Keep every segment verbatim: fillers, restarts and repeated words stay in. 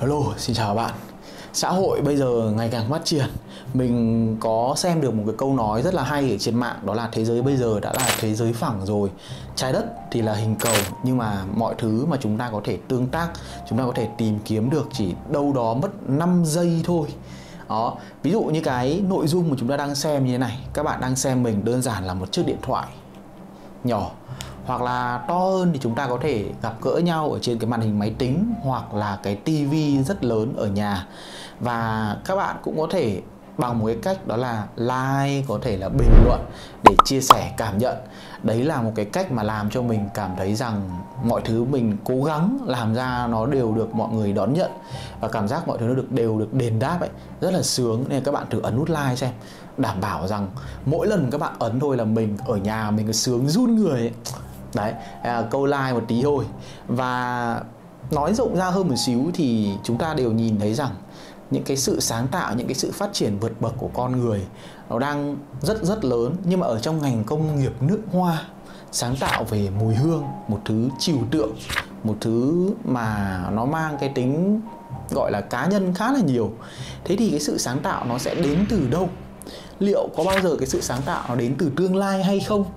Hello, xin chào các bạn. Xã hội bây giờ ngày càng phát triển. Mình có xem được một cái câu nói rất là hay ở trên mạng. Đó là thế giới bây giờ đã là thế giới phẳng rồi. Trái đất thì là hình cầu, nhưng mà mọi thứ mà chúng ta có thể tương tác, chúng ta có thể tìm kiếm được chỉ đâu đó mất năm giây thôi. Đó, ví dụ như cái nội dung mà chúng ta đang xem như thế này. Các bạn đang xem mình đơn giản là một chiếc điện thoại nhỏ, hoặc là to hơn thì chúng ta có thể gặp gỡ nhau ở trên cái màn hình máy tính, hoặc là cái tivi rất lớn ở nhà. Và các bạn cũng có thể bằng một cái cách đó là like, có thể là bình luận để chia sẻ cảm nhận. Đấy là một cái cách mà làm cho mình cảm thấy rằng mọi thứ mình cố gắng làm ra nó đều được mọi người đón nhận, và cảm giác mọi thứ nó được đều được đền đáp ấy, rất là sướng. Nên các bạn thử ấn nút like xem, đảm bảo rằng mỗi lần các bạn ấn thôi là mình ở nhà mình cứ sướng run người ấy. Đấy, câu like một tí thôi. Và nói rộng ra hơn một xíu thì chúng ta đều nhìn thấy rằng những cái sự sáng tạo, những cái sự phát triển vượt bậc của con người nó đang rất rất lớn. Nhưng mà ở trong ngành công nghiệp nước hoa, sáng tạo về mùi hương, một thứ trừu tượng, một thứ mà nó mang cái tính gọi là cá nhân khá là nhiều. Thế thì cái sự sáng tạo nó sẽ đến từ đâu? Liệu có bao giờ cái sự sáng tạo nó đến từ tương lai hay không?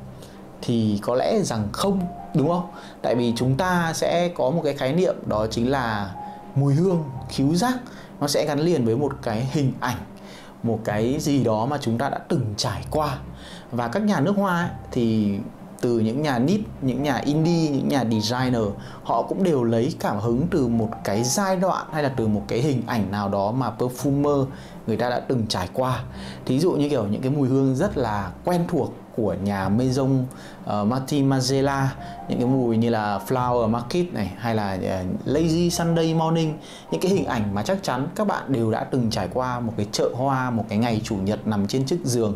Thì có lẽ rằng không, đúng không? Tại vì chúng ta sẽ có một cái khái niệm, đó chính là mùi hương, khứu giác. Nó sẽ gắn liền với một cái hình ảnh, một cái gì đó mà chúng ta đã từng trải qua. Và các nhà nước hoa ấy, thì từ những nhà nít, những nhà indie, những nhà designer, họ cũng đều lấy cảm hứng từ một cái giai đoạn hay là từ một cái hình ảnh nào đó mà perfumer người ta đã từng trải qua. Thí dụ như kiểu những cái mùi hương rất là quen thuộc của nhà Maison uh, Martin Margiela, những cái mùi như là Flower Market này, hay là uh, Lazy Sunday Morning, những cái hình ảnh mà chắc chắn các bạn đều đã từng trải qua một cái chợ hoa, một cái ngày chủ nhật nằm trên chiếc giường.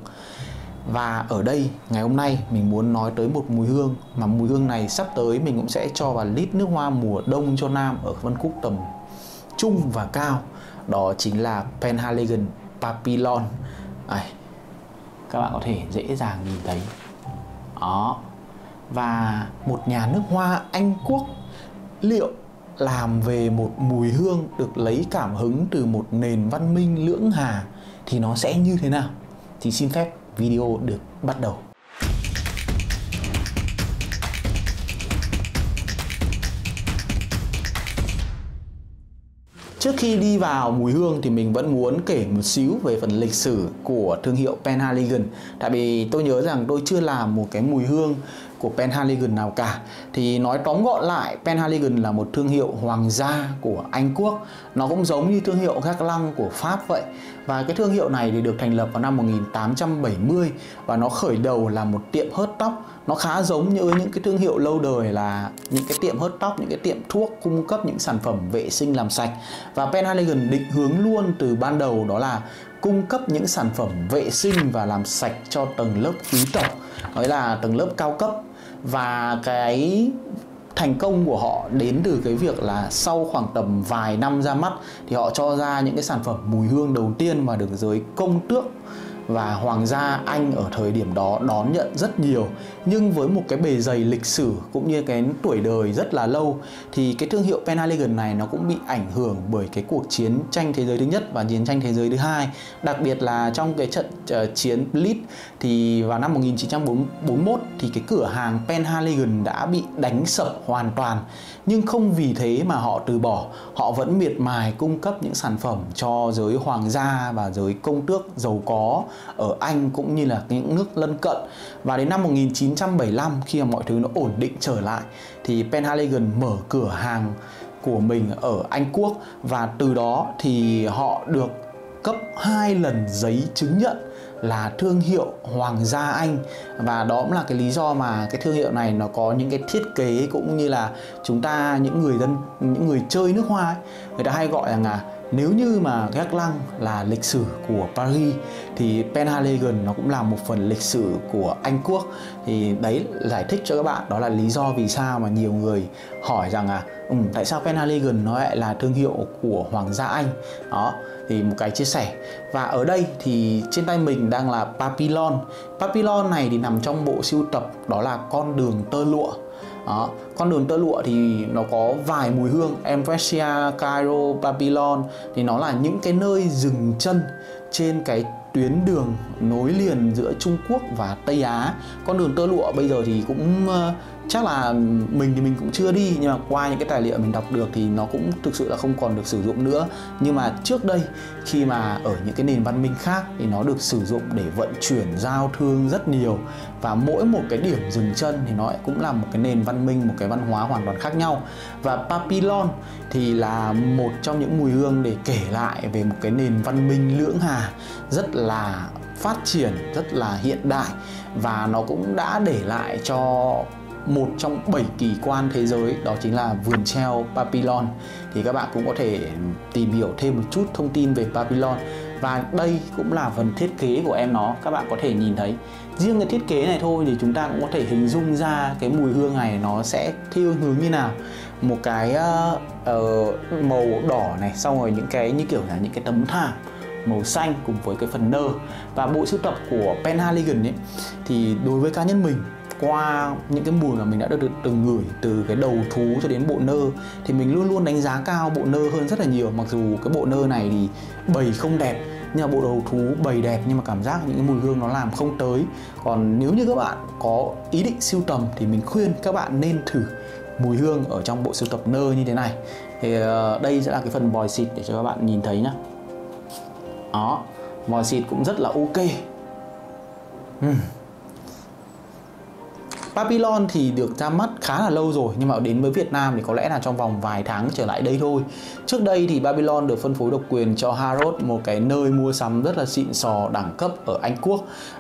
Và ở đây ngày hôm nay mình muốn nói tới một mùi hương mà mùi hương này sắp tới mình cũng sẽ cho vào list nước hoa mùa đông cho nam ở phân khúc tầm trung và cao. Đó chính là Penhaligon Papillon. Đây, các bạn có thể dễ dàng nhìn thấy đó. Và một nhà nước hoa Anh Quốc liệu làm về một mùi hương được lấy cảm hứng từ một nền văn minh lưỡng hà thì nó sẽ như thế nào? Thì xin phép video được bắt đầu. Trước khi đi vào mùi hương thì mình vẫn muốn kể một xíu về phần lịch sử của thương hiệu Penhaligon. Tại vì tôi nhớ rằng tôi chưa làm một cái mùi hương của Penhaligon nào cả. Thì nói tóm gọn lại, Penhaligon là một thương hiệu hoàng gia của Anh Quốc. Nó cũng giống như thương hiệu Guerlain của Pháp vậy. Và cái thương hiệu này thì được thành lập vào năm một nghìn tám trăm bảy mươi, và nó khởi đầu là một tiệm hớt tóc. Nó khá giống như những cái thương hiệu lâu đời là những cái tiệm hớt tóc, những cái tiệm thuốc cung cấp những sản phẩm vệ sinh làm sạch. Và Penhaligon định hướng luôn từ ban đầu đó là cung cấp những sản phẩm vệ sinh và làm sạch cho tầng lớp quý tộc, đó là tầng lớp cao cấp. Và cái thành công của họ đến từ cái việc là sau khoảng tầm vài năm ra mắt thì họ cho ra những cái sản phẩm mùi hương đầu tiên mà được giới công tước và hoàng gia Anh ở thời điểm đó đón nhận rất nhiều. Nhưng với một cái bề dày lịch sử cũng như cái tuổi đời rất là lâu thì cái thương hiệu Penhaligon này nó cũng bị ảnh hưởng bởi cái cuộc chiến tranh thế giới thứ nhất và chiến tranh thế giới thứ hai. Đặc biệt là trong cái trận uh, chiến Blitz thì vào năm một nghìn chín trăm bốn mươi mốt thì cái cửa hàng Penhaligon đã bị đánh sập hoàn toàn. Nhưng không vì thế mà họ từ bỏ, họ vẫn miệt mài cung cấp những sản phẩm cho giới hoàng gia và giới công tước giàu có ở Anh cũng như là những nước lân cận. Và đến năm một nghìn chín trăm bảy mươi lăm, khi mà mọi thứ nó ổn định trở lại thì Penhaligon mở cửa hàng của mình ở Anh Quốc, và từ đó thì họ được cấp hai lần giấy chứng nhận là thương hiệu hoàng gia Anh. Và đó cũng là cái lý do mà cái thương hiệu này nó có những cái thiết kế cũng như là chúng ta, những người dân, những người chơi nước hoa ấy, người ta hay gọi rằng là nếu như mà Guerlain là lịch sử của Paris thì Penhaligon nó cũng là một phần lịch sử của Anh Quốc. Thì đấy, giải thích cho các bạn đó là lý do vì sao mà nhiều người hỏi rằng là ừ, tại sao Penhaligon nó lại là thương hiệu của hoàng gia Anh. Đó, thì một cái chia sẻ. Và ở đây thì trên tay mình đang là Papillon. Papillon này thì nằm trong bộ sưu tập đó là con đường tơ lụa. Đó. Con đường tơ lụa thì nó có vài mùi hương, Emphasia, Cairo, Babylon thì nó là những cái nơi dừng chân trên cái tuyến đường nối liền giữa Trung Quốc và Tây Á. Con đường tơ lụa bây giờ thì cũng uh, chắc là mình thì mình cũng chưa đi, nhưng mà qua những cái tài liệu mình đọc được thì nó cũng thực sự là không còn được sử dụng nữa. Nhưng mà trước đây khi mà ở những cái nền văn minh khác thì nó được sử dụng để vận chuyển giao thương rất nhiều, và mỗi một cái điểm dừng chân thì nó cũng là một cái nền văn minh, một cái văn hóa hoàn toàn khác nhau. Và Babylon thì là một trong những mùi hương để kể lại về một cái nền văn minh lưỡng hà rất là phát triển, rất là hiện đại, và nó cũng đã để lại cho một trong bảy kỳ quan thế giới, đó chính là vườn treo Babylon. Thì các bạn cũng có thể tìm hiểu thêm một chút thông tin về Babylon. Và đây cũng là phần thiết kế của em nó, các bạn có thể nhìn thấy. Riêng cái thiết kế này thôi thì chúng ta cũng có thể hình dung ra cái mùi hương này nó sẽ theo hướng như nào. Một cái uh, uh, màu đỏ này, xong rồi những cái như kiểu là những cái tấm thảm màu xanh cùng với cái phần nơ. Và bộ sưu tập của Penhaligon ấy thì đối với cá nhân mình, qua những cái mùi mà mình đã được từng ngửi từ cái đầu thú cho đến bộ nơ, thì mình luôn luôn đánh giá cao bộ nơ hơn rất là nhiều. Mặc dù cái bộ nơ này thì bầy không đẹp, nhưng mà bộ đầu thú bầy đẹp, nhưng mà cảm giác những cái mùi hương nó làm không tới. Còn nếu như các bạn có ý định sưu tầm thì mình khuyên các bạn nên thử mùi hương ở trong bộ sưu tập nơ như thế này. Thì uh, đây sẽ là cái phần vòi xịt để cho các bạn nhìn thấy nhá. Đó, vòi xịt cũng rất là ok. uhm. Babylon thì được ra mắt khá là lâu rồi, nhưng mà đến với Việt Nam thì có lẽ là trong vòng vài tháng trở lại đây thôi. Trước đây thì Babylon được phân phối độc quyền cho Harrods, một cái nơi mua sắm rất là xịn sò đẳng cấp ở Anh Quốc.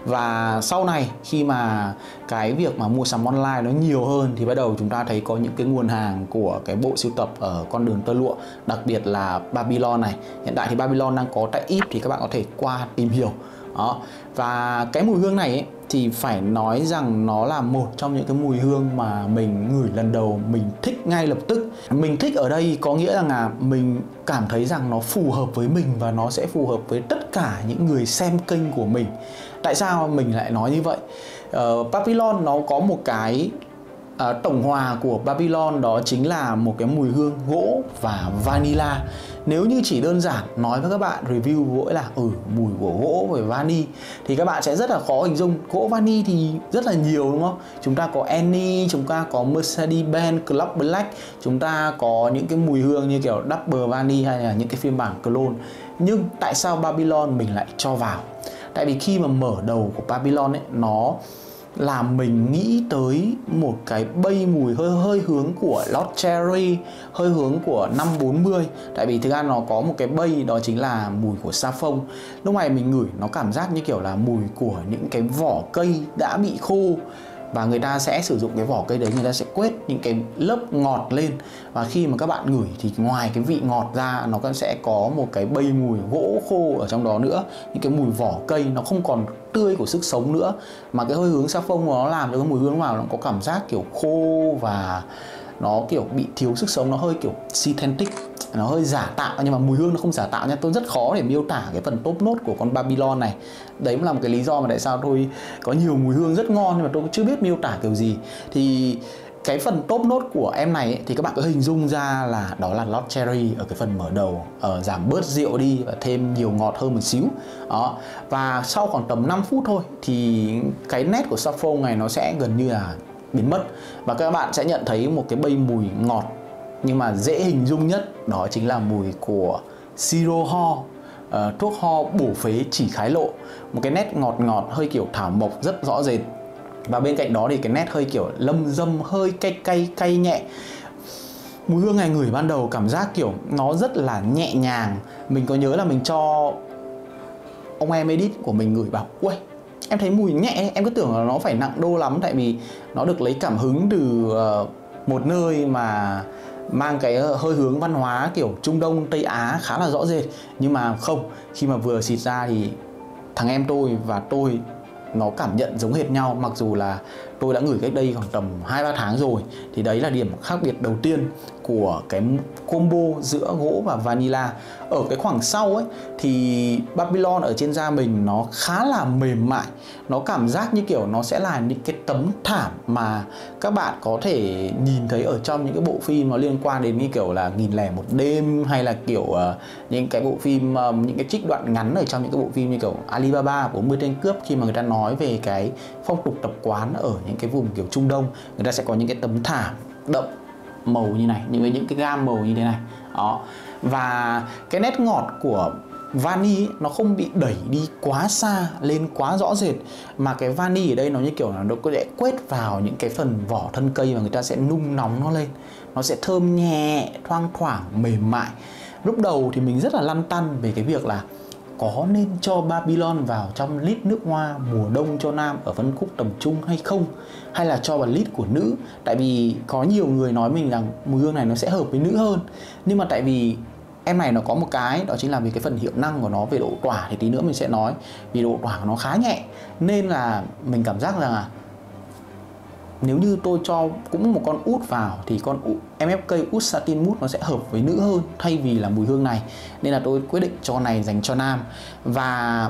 Và sau này khi mà cái việc mà mua sắm online nó nhiều hơn thì bắt đầu chúng ta thấy có những cái nguồn hàng của cái bộ sưu tập ở con đường tơ lụa, đặc biệt là Babylon này. Hiện tại thì Babylon đang có tại íp thì các bạn có thể qua tìm hiểu. Đó. Và cái mùi hương này ấy, thì phải nói rằng nó là một trong những cái mùi hương mà mình ngửi lần đầu mình thích ngay lập tức. Mình thích ở đây có nghĩa rằng là mình cảm thấy rằng nó phù hợp với mình và nó sẽ phù hợp với tất cả những người xem kênh của mình. Tại sao mình lại nói như vậy? Uh, Babylon nó có một cái uh, tổng hòa của Babylon, đó chính là một cái mùi hương gỗ và vanilla. Nếu như chỉ đơn giản nói với các bạn review gỗ là ừ mùi của gỗ với vani thì các bạn sẽ rất là khó hình dung. Gỗ vani thì rất là nhiều đúng không? Chúng ta có Annie, chúng ta có Mercedes-Benz Club Black, chúng ta có những cái mùi hương như kiểu Double Vani hay là những cái phiên bản clone. Nhưng tại sao Babylon mình lại cho vào? Tại vì khi mà mở đầu của Babylon ấy, nó làm mình nghĩ tới một cái bay mùi hơi hơi hướng của Lost Cherry, hơi hướng của năm bốn mươi. Tại vì thực ra nó có một cái bay, đó chính là mùi của sa phông. Lúc này mình ngửi nó cảm giác như kiểu là mùi của những cái vỏ cây đã bị khô, và người ta sẽ sử dụng cái vỏ cây đấy, người ta sẽ quét những cái lớp ngọt lên. Và khi mà các bạn ngửi thì ngoài cái vị ngọt ra, nó cũng sẽ có một cái bay mùi gỗ khô ở trong đó nữa. Những cái mùi vỏ cây nó không còn tươi của sức sống nữa, mà cái hơi hướng sa phông nó làm cho cái mùi hương vào nó có cảm giác kiểu khô và nó kiểu bị thiếu sức sống, nó hơi kiểu synthetic, nó hơi giả tạo, nhưng mà mùi hương nó không giả tạo nha. Tôi rất khó để miêu tả cái phần top nốt của con Babylon này. Đấy cũng là một cái lý do mà tại sao tôi có nhiều mùi hương rất ngon nhưng mà tôi cũng chưa biết miêu tả kiểu gì. Thì cái phần top nốt của em này ấy, thì các bạn cứ hình dung ra là đó là Lost Cherry ở cái phần mở đầu, ở giảm bớt rượu đi và thêm nhiều ngọt hơn một xíu. Đó. Và sau khoảng tầm năm phút thôi thì cái nét của saffron này nó sẽ gần như là biến mất, và các bạn sẽ nhận thấy một cái bay mùi ngọt, nhưng mà dễ hình dung nhất đó chính là mùi của siro ho, uh, thuốc ho bổ phế chỉ khái lộ. Một cái nét ngọt ngọt hơi kiểu thảo mộc rất rõ rệt, và bên cạnh đó thì cái nét hơi kiểu lâm dâm, hơi cay cay cay nhẹ. Mùi hương này ngửi ban đầu cảm giác kiểu nó rất là nhẹ nhàng. Mình có nhớ là mình cho ông em edit của mình ngửi bảo ui em thấy mùi nhẹ, em cứ tưởng là nó phải nặng đô lắm, tại vì nó được lấy cảm hứng từ uh, một nơi mà mang cái hơi hướng văn hóa kiểu Trung Đông, Tây Á khá là rõ rệt. Nhưng mà không, khi mà vừa xịt ra thì thằng em tôi và tôi nó cảm nhận giống hệt nhau, mặc dù là tôi đã ngửi cách đây khoảng tầm hai ba tháng rồi. Thì đấy là điểm khác biệt đầu tiên của cái combo giữa gỗ và vanilla. Ở cái khoảng sau ấy thì Babylon ở trên da mình nó khá là mềm mại. Nó cảm giác như kiểu nó sẽ là những cái tấm thảm mà các bạn có thể nhìn thấy ở trong những cái bộ phim nó liên quan đến như kiểu là Nghìn Lẻ Một Đêm, hay là kiểu uh, những cái bộ phim, uh, những cái trích đoạn ngắn ở trong những cái bộ phim như kiểu Alibaba, bốn mươi tên cướp, khi mà người ta nói về cái phong tục tập quán ở những cái vùng kiểu Trung Đông, người ta sẽ có những cái tấm thảm đậm màu như này, những cái những cái gam màu như thế này đó. Và cái nét ngọt của vani ấy, nó không bị đẩy đi quá xa lên quá rõ rệt, mà cái vani ở đây nó như kiểu là nó có sẽ quét vào những cái phần vỏ thân cây và người ta sẽ nung nóng nó lên, nó sẽ thơm nhẹ, thoang thoảng, mềm mại. Lúc đầu thì mình rất là lăn tăn về cái việc là có nên cho Babylon vào trong lít nước hoa mùa đông cho nam ở phân khúc tầm trung hay không, hay là cho vào lít của nữ. Tại vì có nhiều người nói mình rằng mùi hương này nó sẽ hợp với nữ hơn. Nhưng mà tại vì em này nó có một cái, đó chính là về cái phần hiệu năng của nó, về độ tỏa thì tí nữa mình sẽ nói. Vì độ tỏa của nó khá nhẹ, nên là mình cảm giác rằng là nếu như tôi cho cũng một con út vào thì con em ép ca Oud Satin Mousse nó sẽ hợp với nữ hơn thay vì là mùi hương này. Nên là tôi quyết định cho này dành cho nam. Và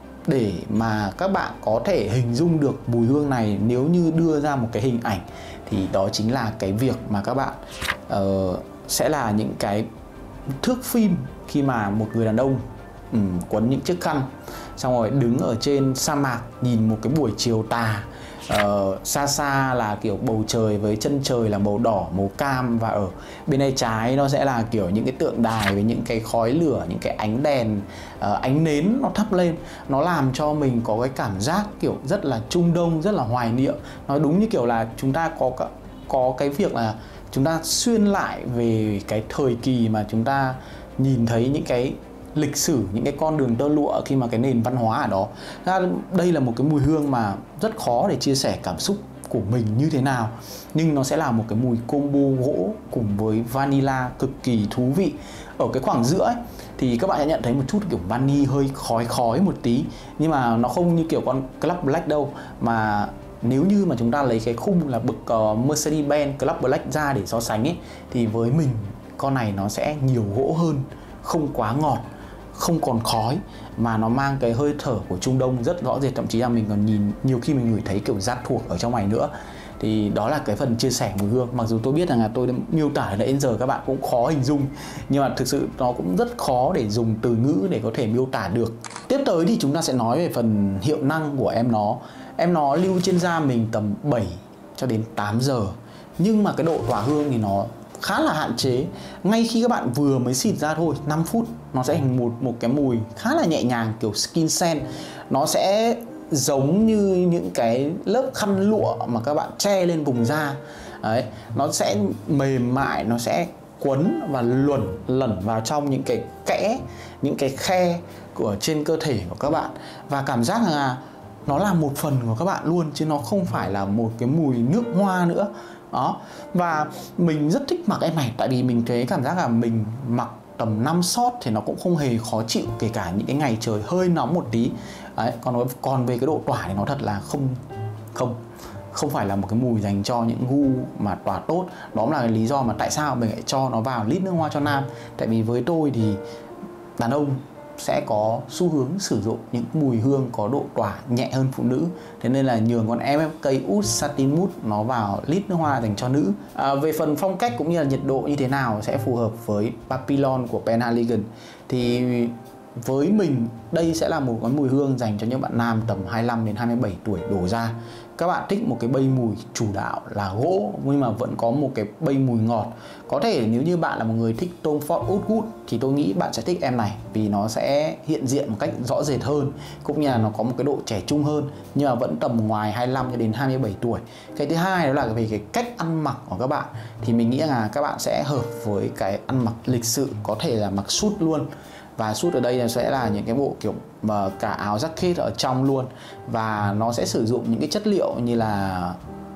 để mà các bạn có thể hình dung được mùi hương này nếu như đưa ra một cái hình ảnh, thì đó chính là cái việc mà các bạn uh, sẽ là những cái thước phim khi mà một người đàn ông um, quấn những chiếc khăn, xong rồi đứng ở trên sa mạc nhìn một cái buổi chiều tà. Uh, xa xa là kiểu bầu trời với chân trời là màu đỏ, màu cam, và ở bên tay trái nó sẽ là kiểu những cái tượng đài với những cái khói lửa, những cái ánh đèn, uh, ánh nến nó thắp lên. Nó làm cho mình có cái cảm giác kiểu rất là Trung Đông, rất là hoài niệm. Nó đúng như kiểu là chúng ta có có cái việc là chúng ta xuyên lại về cái thời kỳ mà chúng ta nhìn thấy những cái lịch sử, những cái con đường tơ lụa khi mà cái nền văn hóa ở đó. Đây là một cái mùi hương mà rất khó để chia sẻ cảm xúc của mình như thế nào, nhưng nó sẽ là một cái mùi combo gỗ cùng với vanilla cực kỳ thú vị. Ở cái khoảng giữa ấy, thì các bạn sẽ nhận thấy một chút kiểu vani hơi khói khói một tí, nhưng mà nó không như kiểu con Club Black đâu. Mà nếu như mà chúng ta lấy cái khung là bực uh, Mercedes-Benz Club Black ra để so sánh ấy, thì với mình con này nó sẽ nhiều gỗ hơn, không quá ngọt, không còn khói, mà nó mang cái hơi thở của Trung Đông rất rõ rệt. Thậm chí là mình còn nhìn, nhiều khi mình ngửi thấy kiểu rát thuộc ở trong này nữa. Thì đó là cái phần chia sẻ mùi hương. Mặc dù tôi biết rằng là tôi đã miêu tả đến giờ các bạn cũng khó hình dung, nhưng mà thực sự nó cũng rất khó để dùng từ ngữ để có thể miêu tả được. Tiếp tới thì chúng ta sẽ nói về phần hiệu năng của em nó. Em nó lưu trên da mình tầm bảy cho đến tám giờ, nhưng mà cái độ tỏa hương thì nó khá là hạn chế. Ngay khi các bạn vừa mới xịt ra thôi, năm phút nó sẽ hình một, một cái mùi khá là nhẹ nhàng, kiểu skin scent. Nó sẽ giống như những cái lớp khăn lụa mà các bạn che lên vùng da. Đấy, nó sẽ mềm mại, nó sẽ quấn và luẩn lẩn vào trong những cái kẽ, những cái khe của trên cơ thể của các bạn. Và cảm giác là nó là một phần của các bạn luôn, chứ nó không phải là một cái mùi nước hoa nữa. Đó. Và mình rất thích mặc em này, tại vì mình thấy cảm giác là mình mặc tầm năm shot thì nó cũng không hề khó chịu, kể cả những cái ngày trời hơi nóng một tí. Đấy, còn còn về cái độ tỏa thì nó thật là không không không phải là một cái mùi dành cho những gu mà tỏa tốt. Đó là cái lý do mà tại sao mình lại cho nó vào lít nước hoa cho nam. Tại vì với tôi thì đàn ông sẽ có xu hướng sử dụng những mùi hương có độ tỏa nhẹ hơn phụ nữ. Thế nên là nhường con em ép ca Oud Satin Mousse nó vào lít nước hoa dành cho nữ. À, về phần phong cách cũng như là nhiệt độ như thế nào sẽ phù hợp với Babylon của Penhaligon, thì với mình đây sẽ là một cái mùi hương dành cho những bạn nam tầm hai mươi lăm đến hai mươi bảy tuổi đổ ra. Các bạn thích một cái bay mùi chủ đạo là gỗ nhưng mà vẫn có một cái bay mùi ngọt. Có thể nếu như bạn là một người thích Tom Ford Oud Wood thì tôi nghĩ bạn sẽ thích em này, vì nó sẽ hiện diện một cách rõ rệt hơn, cũng như là nó có một cái độ trẻ trung hơn, nhưng mà vẫn tầm ngoài hai mươi lăm cho đến hai mươi bảy tuổi. Cái thứ hai đó là về cái cách ăn mặc của các bạn, thì mình nghĩ là các bạn sẽ hợp với cái ăn mặc lịch sự, có thể là mặc suit luôn. Và suit ở đây sẽ là những cái bộ kiểu mà cả áo jacket ở trong luôn, và nó sẽ sử dụng những cái chất liệu như là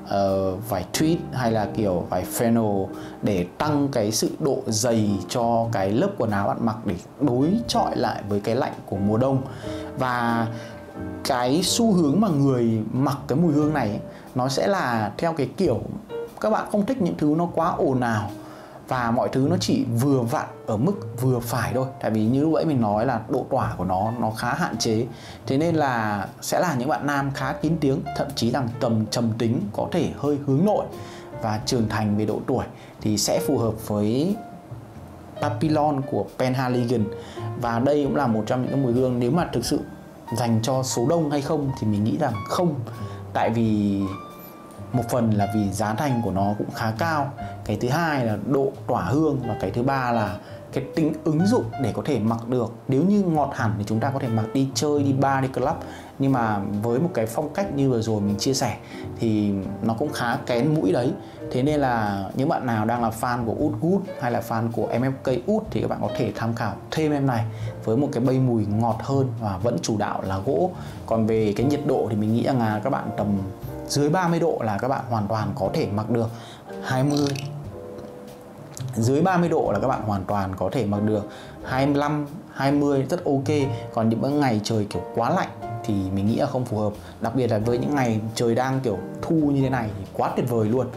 uh, vải tweed hay là kiểu vải flannel để tăng cái sự độ dày cho cái lớp quần áo bạn mặc, để đối chọi lại với cái lạnh của mùa đông. Và cái xu hướng mà người mặc cái mùi hương này ấy, nó sẽ là theo cái kiểu các bạn không thích những thứ nó quá ồn ào và mọi thứ nó chỉ vừa vặn ở mức vừa phải thôi. Tại vì như lúc nãy mình nói là độ tỏa của nó nó khá hạn chế. Thế nên là sẽ là những bạn nam khá kín tiếng, thậm chí là tầm trầm tính, có thể hơi hướng nội và trưởng thành về độ tuổi thì sẽ phù hợp với Papillon của Penhaligon. Và đây cũng là một trong những cái mùi hương nếu mà thực sự dành cho số đông hay không thì mình nghĩ rằng không. Tại vì một phần là vì giá thành của nó cũng khá cao, cái thứ hai là độ tỏa hương, và cái thứ ba là cái tính ứng dụng để có thể mặc được. Nếu như ngọt hẳn thì chúng ta có thể mặc đi chơi, đi bar, đi club, nhưng mà với một cái phong cách như vừa rồi mình chia sẻ thì nó cũng khá kén mũi đấy. Thế nên là những bạn nào đang là fan của Oud Good hay là fan của em ép ca Oud thì các bạn có thể tham khảo thêm em này với một cái bay mùi ngọt hơn và vẫn chủ đạo là gỗ. Còn về cái nhiệt độ thì mình nghĩ rằng là các bạn tầm dưới ba mươi độ là các bạn hoàn toàn có thể mặc được. hai mươi dưới ba mươi độ là các bạn hoàn toàn có thể mặc được. hai mươi lăm, hai mươi rất ok. Còn những ngày trời kiểu quá lạnh thì mình nghĩ là không phù hợp. Đặc biệt là với những ngày trời đang kiểu thu như thế này thì quá tuyệt vời luôn.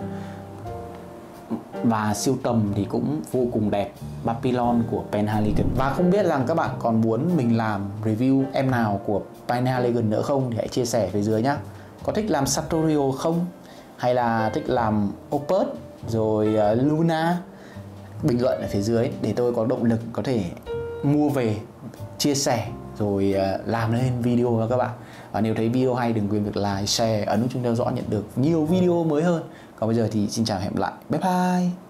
Và siêu tầm thì cũng vô cùng đẹp, Papillon của Penhaligon. Và không biết rằng các bạn còn muốn mình làm review em nào của Penhaligon nữa không thì hãy chia sẻ phía dưới nhé. Có thích làm Sartorial không? Hay là thích làm Opus rồi uh, Luna? Bình luận ở phía dưới để tôi có động lực có thể mua về, chia sẻ rồi uh, làm lên video cho các bạn. Và nếu thấy video hay đừng quên việc like, share, ấn nút chuông theo dõi nhận được nhiều video mới hơn. Còn bây giờ thì xin chào và hẹn gặp lại. Bye bye.